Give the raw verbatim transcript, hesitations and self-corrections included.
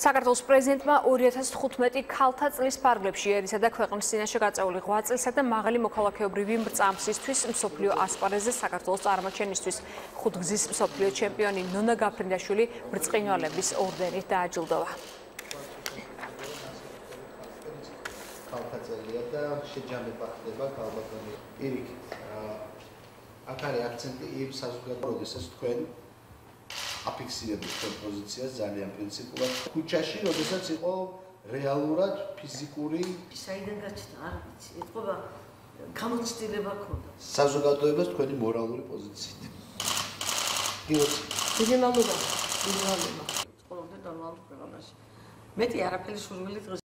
საქართველოს პრეზიდენტმა ორი ათას თხუთმეტი ქალთა წლის ფარგლებში ერისა და ქვეყნის წინაშე გაწეული ღვაწლისა და მაღალი მოქალაქეობრივი მრწამსისთვის მსოფლიო ასპარეზზე საქართველოს წარმოჩენისთვის ხუთგზის მსოფლიო ჩემპიონი ნონა გაფრინდაშვილი ბრწყინვალების ორდენით დააჯილდოვა. ქალთა წელია და შეჯამება ხდება ქალბატონი პირიქით. აქ არის აქცენტი იმ საზოგადოებრივ, როდესაც თქვენ აფიქსირებთ თქვენ პოზიციას ძალიან პრინციპულად. ქუჩაში, როდესაც იყო რეალურად ფიზიკური საიდან გაჩნდა, არ ვიცი, ეთყობა გამოცდილება ქონდა. საზოგადოებას თქვენი მორალური პოზიციით. გიოს. დიდი მადლობა. დიდი მადლობა. ცხოვრობდი ნორმალურ ქვეყანაში. მეტი არაფერი სურვილი დღეს